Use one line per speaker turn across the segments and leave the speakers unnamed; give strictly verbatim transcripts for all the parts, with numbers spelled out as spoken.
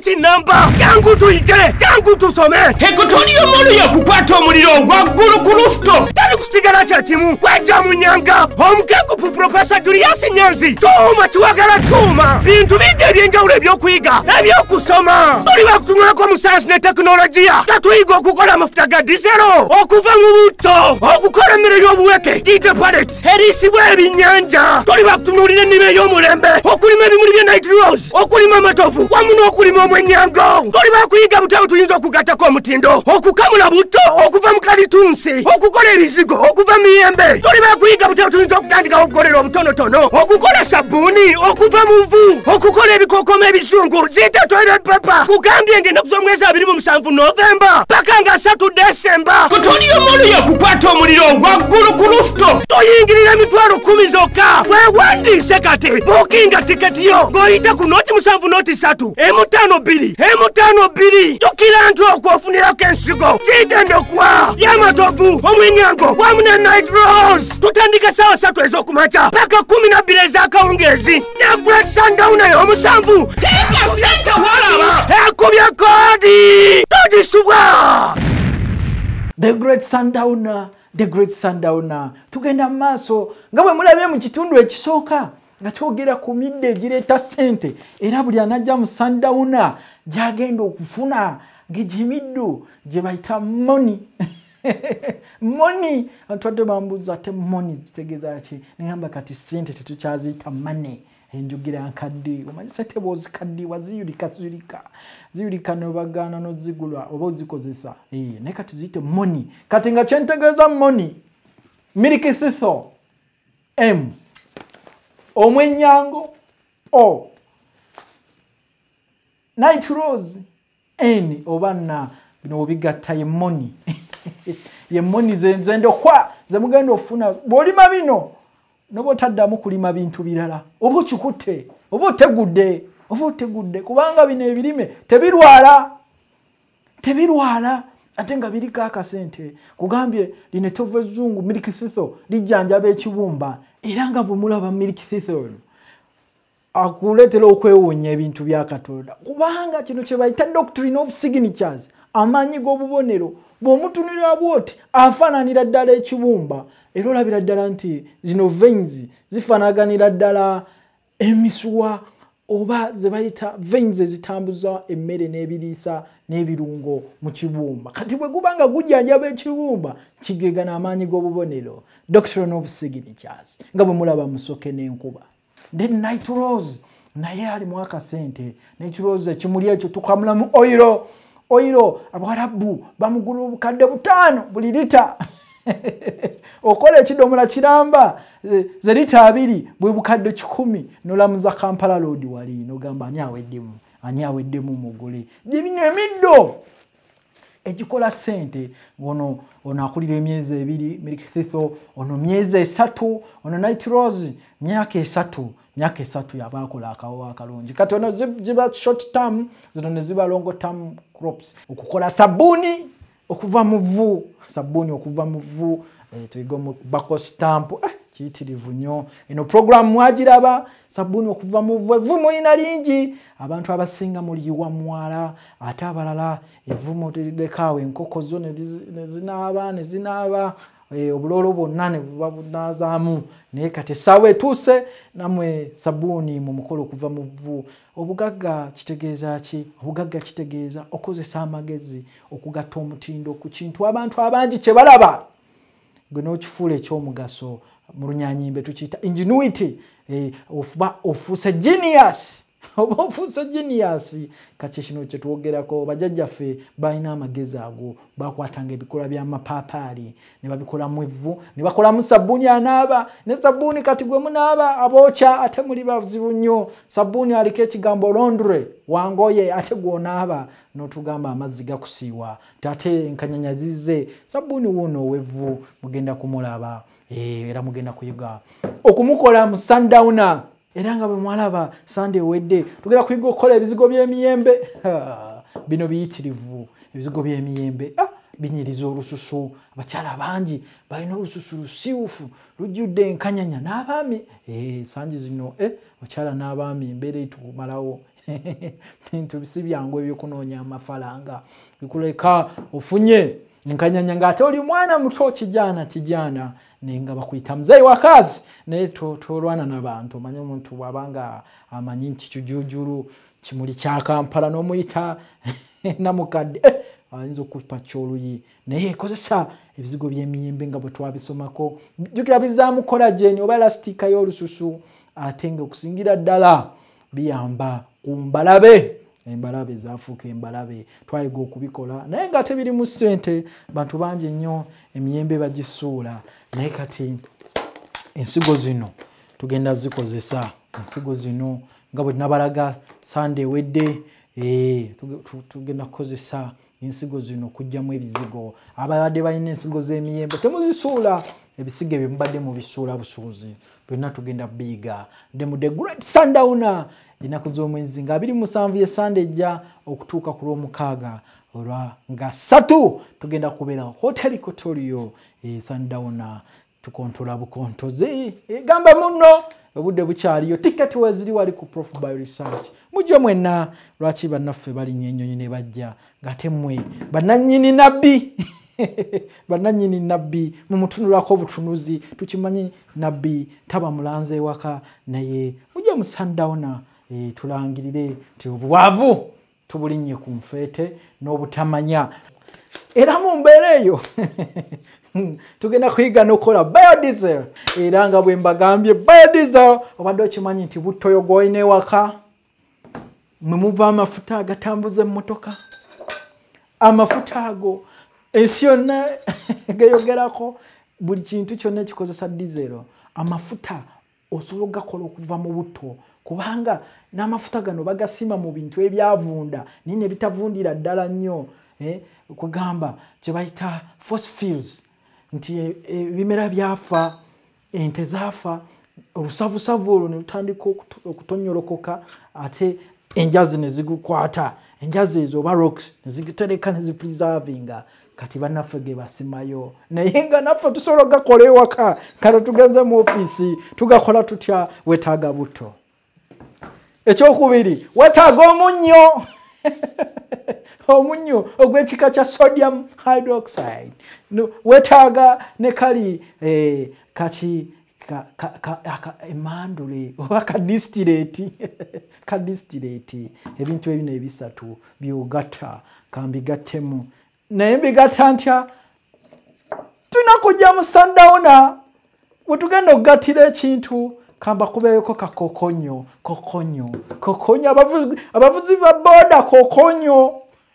police number. Yangu tuige, yangu tusome. Ekotorio molu ya kukwata omuliro waggulu ku rooftop. Tali kusigala kya kimu. Kwejja munyanga. Omukenkufu Professor Julius Nyanzi. Chuma kiwagala chuma. Bintu bide ebyenjawulo ebyokuyiga, ebyokusoma. Tuli bakutunulako mu science ne technologia. Tatuyiga okukola amafuta ga diesel. Okuva mu buto. Okukola emmere y'obuweke. Giyite pellets. Erisibwa ebinnyanja. Tuli bakutunulira ennima ey'omulembe. Okulima ebimuli bya night rose. Okulima amatovu. Wamu n'okulima omwenyango. Tuli bakuyiga butabo tuyinza okugattako omutindo. Okukamula buto. Okuva mu kalitunsi. Okukola ebizigo. Okuva mu miyembe. Tuli bakuyiga butabo tuyinza okutandikawo okukolera obutonotono. Okukola sabbuuni. Okuva mu nvu. Okukola ebikookoma ebisungu. Ziyite toilet paper. Kugambye ng'ennaku z'omwezi abiri mu musanvu Novemba. Paka nga asatu Desemba. Kutoliyo molu ya kukwata omuliro waggulu ku rooftop. Toyingirira emitwalo kumi zokka. Weewandiise kati. Bukinga tiketi yo. Ng'oyita ku noti musanvu noti satu. Emu ttaano bbiri. Emu ttaano bbiri. Jjukira nti okwofunirako ensigo. Giyite ndokwa. Y'amatovu, omwenyango, wamu ne night rose. Tutandika ssaawa ssatu ez'okumakya. Paka kumi na bbiri ez'akawungeezi. Ne Great Sundowner y'omusanvu. TEEKA SENTE WOLABA. Ekubye koodi. Togisubwa.
The Great Sundowner, the Great Sundowner. Tugenda maaso nga bwe mulabye mu kitundu ekisooka nga twogera ku midde egireeta ssente era buli anajja mu Sundowner gy'agenda okufuna ng'egy'emiddo gye bayita money. Money. Antwadde bambuuza ate money kitegeeza ki? Ngamba kati ssente tetukyaziyita money. Enjugira nkadde omanyi ssente bw'ozikaddiwa ziyulika ziyulika ziyulika ne bagaana n'ozigula oba ozikozesa eh naye kati ziyite money. Kati nga kyentegeeza money milk thistle M omwenyango O night rose N oba na bino obigatta ye money. Ye money zenze ndokwa ze mugenda ofuna bw'olima bino nobo taddamu kulima bintu birala oba kikutte oba otegudde oba otegudde kubanga bino ebirime tebirwala tebirwala ate nga biriko akasente kugambye line tovu ezzungu milk thistle lijjanjaba ekibumba era nga bwe mulaba milk thistle akuleetera okwewuunya ebintu bya Katonda kubanga kino kye bayita doctrine of signatures amaanyi g'obubonero bw'omutunulira bw'oti afaananira ddala ekibumba era olabira ddala nti zino veins zifaanaganira ddala emisuwa oba ze bayita veins ezitambuza emmere n'ebiriisa n'ebirungo mu kibumba kati bwe gubanga gujjanjaba ekibumba kigegana amaanyi g'obubonero doctrine of signatures nga bwe mulaba musoke n'enkuba. Then night rose naye ali mu akasente. Night rose ekimuli ekyo tukamulamu oiro oiro Abawarabu bamugula obukadde butaano buli lita. Okola ekidomola kiramba ze lita abiri bwe bukadde kikumi nolamuza Kampala road wali nogamba ani aweddemu ani aweddemu mugule bino emiddo ekikola ssente ono ono akulira emyezi ebiri milk thistle ono myezi esatu ono night rose myaka esatu myaka esatu yabakola akawo akalungi kati ono ziba short term zino ne ziba long term crops okukola sabuni okuva mu vvu sabuni okuva mu vvu eh, tuigo mu bako stamp eh, kiyitirivu nnyo eno program mwagiraba sabuni okuva mu vvu evvu mulina lingi abantu abasinga muliyiwa mwala ate abalala evvu lekawe enkoko zo ne zinaaba ne zinaaba eh, obulolo bwonna ne buba bunazaamu naye kati essaawa etuuse namwe sabuni mu mukolo okuva mu vvu. Obugagga kitegeeza ki? Obugagga kitegeeza okozesa amagezi okugatta omutindo ku kintu abantu abangi kye balaba gwe n'okifuula ekyomugaso mu Lunyanyimbe tukiyita ingenuity eh, ofuba ofuuse genius oba ofuuse genius kati kino kye twogerako bajjajjaffe balina amagezi ago bakwatanga ebikola by'amapaapaali ne babikolamu evvu ne bakolamu sabbuuni anaaba ne sabbuuni kati gwe munaaba abookya ate muli bazibu nnyo sabbuuni aliko ekigambo laundry wangoye ate gw'onaaba n'otugamba amazzi gakusiiwa ate enkanyanya zizze sabbuuni wuuno ow'evvu mugenda kumulaba era mugenda kuyiga okumukola mu Sundowner era nga bwe mwalaba Sunday wedde tugera kuyiga okukola ebizigo by'emiyembe bino biyitirivu ebizigo by'emiyembe ah binyiriza olususu abakyala bangi balina olususu lusiiwufu lujjudde enkanyanya n'abaami eh sanji zino eh abakyala n'abaami embeera etumalawo bintu bisibyangu ebyokunoonya amafaranga bikuleka ofunye nkanyanya ngate oli mwana muto kijana kijana nenga bakuyita mzee wakazi naye tolwana n'abantu manye omuntu bwabanga amanyi nti kijujuru kimuli kya Kampala n'omuyita namukadde ayinza okupa kyoluyi naye kozesa ebizigo by'emiyembe nga bwe twabisomako jukira bizaamu collagen oba elastika y'olususu ate nga okusingira ddala biyamba ku mbalabe embalabe zaafuuka embalabe twayiga okubikola naye nga tebiri mu ssente bantu bangi nnyo emiyembe bagisuula naye kati ensigo zino tugenda zikozesa ensigo zino nga bwe nabalaga Sunday ewedde eh tugenda kukozesa ensigo zino kujjamu ebizigo abadde balina ensigo z'emiyembe temuzisuula ebisigo ebyo mubadde mu bisuula busuuzi byonna tugenda biiga the great Sundowner ennaku z'omwezi nga abiri mu musanvu ye Sunday ejja okutuuka ku lw'omukaaga olwa nga ssatu tugenda kubeera hoteli EQUATORIAL e Sundowner tukontola bukontozi egamba muno obudde bukyaliyo tiketi weziri wali ku Prof by Research mujje mwenna lwaki bannaffe balinnya ennyonyi ne bajja ng'ate mmwe bannannyini nabbi bannannyini nabbi mumutunulako obutunuzi tukimanyi nabbi taba mulanze ewaka naye mujje mu Sundowner e, tulangirire nti obwavu tubulinnye ku nfeete n'obutamanya era mu mbeera eyo tugenda kuyiga n'okukola biodiesel era nga bwe mbagambye biodiesel obadde okimanyi nti buttoyo gw'olina ewaka mwe muva amafuta agatambuza emmotoka amafuta ago ensi yonna geyogerako buli kintu kyonna ekikozesa diesel amafuta osobola ogakola okuva mu butto kubanga n'amafuta gano bagasima mu bintu ebyavunda naye ne bitavundira ddala nnyo eh, kugamba kye bayita fossil fuels nti ebimera byafa ente zaafa olusavusavu olwo ne lutandika okutonyolokoka ate enjazi ne zigukwata enjazi ezo oba rocks ne zigitereka ne zipreservinga kati bannaffe ge basimayo naye nga naffe tusobola ogakola ewaka kati tugenze mu ofiisi tugakola tutya wetaaga butto ekyokubiri wetaaga omunnyo omunyo ogw'ekika kya sodium hydroxide no, wetaaga ne kali eh, kaki ka, ka, ka, ka, emandule oba ka distillate ka distillate ebintu ebino ebisatu byogatta kambigattemu naye mbigatta ntya tunakujja mu Sundowner wetugenda okugattira ekintu kamba kubeeko ka kokonyo kokonyo kokonyo abavuzi abavuzi ba boda kokonyo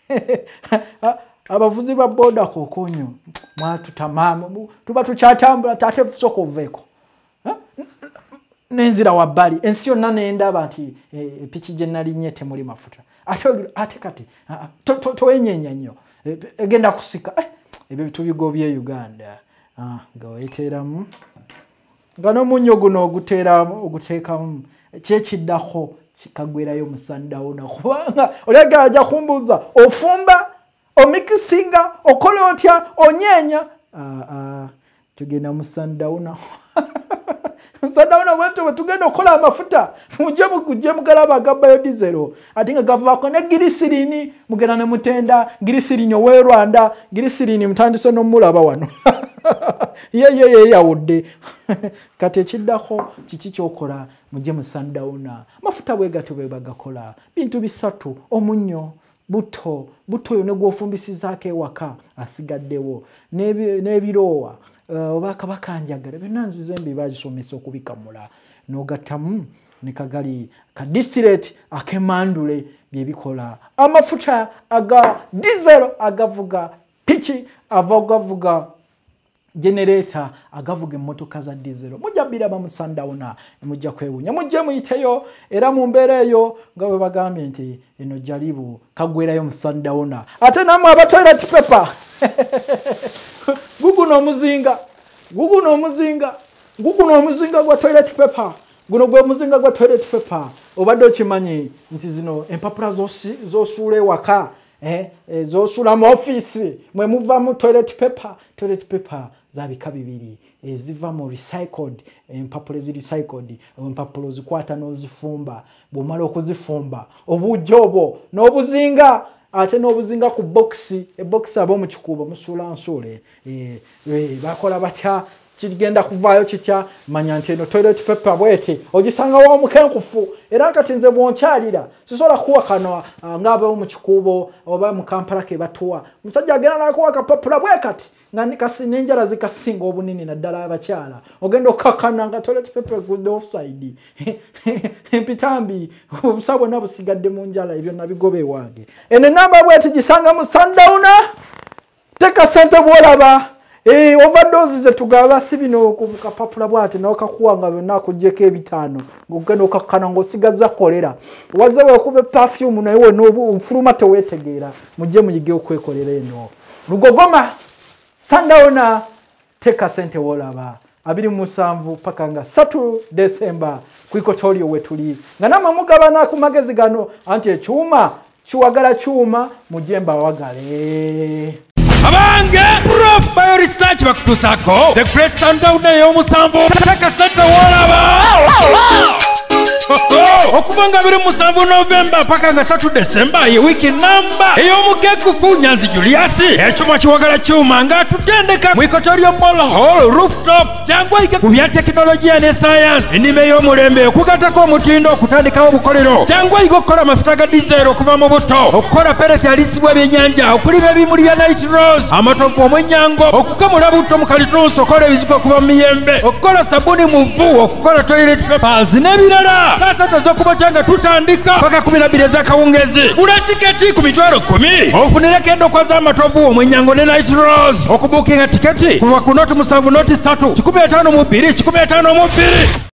abavuzi ba boda kokonyo mwatu tamamu tuba tukyatambula tate soko oveko nenzira wabbali ensi yonna nendaba nti e, piki gye nalinnye temuli mafuta ate ate kati towenyenya nnyo egenda kusika ebyo bitubigo bye Uganda nga weeteramu nga n'omunnyo guno oguteera oguteekamu kyekiddako kikagwerayo mu Sundowner kubanga olaga ajja kumbuuza ofumba omikisinga okola otya onyeenya tugenda mu Sundowner Sundowner wetu bwe tugenda okukola amafuta mujje mukujje mugalaba aga biodiesel ate nga gavaako ne glycerine mugenda ne mutenda glycerine ow'e Rwanda glycerine mutandise n'omulaba wano ye ye ye yawudde kati ekiddako kiki kyokola mujje mu Sundowner mafuta bwe gato bwe bagakola bintu bisatu omunnyo buto buto yone gwofumbisizaako ewaka asigaddewo n'ebiroowa oba kabakanjagala byonna nzize mbi bagisomesa okubikamula n'ogattamu ne kagali ka distillate ak'emandule bye bikola amafuta aga diesel agavuga piki avagavuga generator agavuga emmotoka za diesel mujja biraba mu Sundowner mujja kwewunya mujje muyiteyo era mu mbeera eyo nga bwe bagambye nti eno jalibu kagwerayo mu Sundowner ate namwe aba toilet paper guguno omuzinga guguno omuzinga guguno omuzinga gwa toilet paper guno gwe muzinga gwa toilet paper obadde okimanyi nti zino empapula zosuula ewaka eh, eh, zosuula mu office mwe muva mu toilet paper toilet paper za bika bibiri eziva mu recycled empapula ezi recycled empapula zikwata n'ozifumba bw'omala okuzifumba obujjo obwo n'obuzinga ate n'obuzinga ku boxi eboxi abo mu kikuubo musuula nsuule eh bakola batya kigenda kuvaayo kitya manya nti eno toilet paper bwete ogisanga wa Omukenkufu era kati nze bwonkyalira sisobola kuwakana ng'abo mu kikuubo oba mu Kampala ke batuwa musajja agenda nakuwa kapapula bwe kati nga kasi n'enjala zikasinga obunini naddala abakyala ogenda okakana nga toilet paper good offside empitambi obusa bwonna busigadde mu njala ebyo nabigobe wange eno namba bweti gisanga mu Sundowner TEEKA SENTE WOLABA Eh overdose ze tugaba sibino ku kapapula bwate na okakuwanga byonna kujjeko ebitaano ngogenda okakana ngosigaza kolera wazewe okube perfume na iwe no fuluma tewetegeera mujje muyige okwekolera eno Rugogoma Sundowner TEEKA SENTE WOLABA abiri musanvu paka nga satu December ku EQUATORIAL wetuli nga nama mugabana ku magezi gano anti ekyuma kiwagala kyuma mujemba wagale
Abange Prof Bio Research bakutusako The Great Sundowner y'omusanvu TEEKA SENTE WOLABA okubanga biri musanvu November paka nga satu December ye wiki namba ey'Omukenkufu Nyanzi Julius ekyuma kiwagala kyuma nga tutendeka mu EQUATORIAL Mall Hall Rooftop cyangwa ike ku bya teknologiya ne science enime y'omulembe okugatako omutindo okutandikawo obukolero cyangwa ike okukola amafuta ga diesel okuva mu buto okukola pellets alisibwa ebyennyanja okulima ebimuli bya NETTLE amatovu omwenyango okukamula buto mu kalitunsi okukola ebizigo okuva mu miyembe okukola sabuni mu vu okukola toilet papers n'ebirala sasa tozokuba kyanga tutandika paka kumi na bbiri ez'akawungezi gula tiketi ku mitwalo kumi ofunire kendo kwa za amatovu omwenyango ne NETTLE okubukinga tiketi kuva ku noti musanvu noti satu kikumi etaano mu bbiri kikumi etaano mu bbiri